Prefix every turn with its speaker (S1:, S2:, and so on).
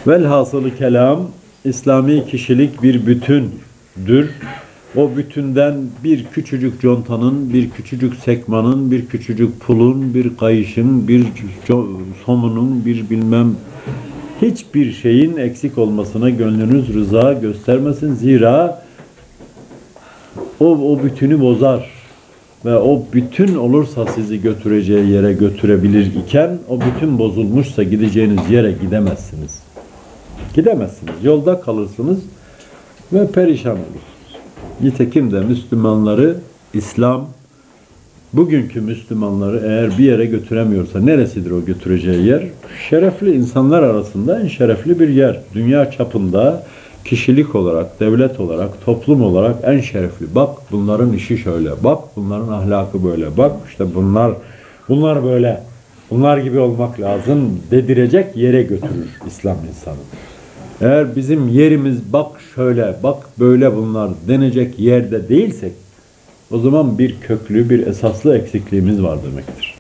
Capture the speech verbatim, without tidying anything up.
S1: Velhasılı kelam, İslami kişilik bir bütündür. O bütünden bir küçücük contanın, bir küçücük sekmanın, bir küçücük pulun, bir kayışın, bir somunun, bir bilmem hiçbir şeyin eksik olmasına gönlünüz rıza göstermesin. Zira o, o bütünü bozar. Ve o bütün olursa sizi götüreceği yere götürebilir iken, o bütün bozulmuşsa gideceğiniz yere gidemezsiniz. Gidemezsiniz. Yolda kalırsınız ve perişan olursunuz. Nitekim de Müslümanları, İslam, bugünkü Müslümanları eğer bir yere götüremiyorsa, neresidir o götüreceği yer? Şerefli insanlar arasında en şerefli bir yer. Dünya çapında kişilik olarak, devlet olarak, toplum olarak en şerefli. Bak bunların işi şöyle, bak bunların ahlakı böyle, bak işte bunlar, bunlar böyle, bunlar gibi olmak lazım dedirecek yere götürür İslam insanı. Eğer bizim yerimiz bak şöyle, bak böyle bunlar denecek yerde değilsek, o zaman bir köklü, bir esaslı eksikliğimiz var demektir.